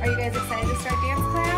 Are you guys excited to start dance class?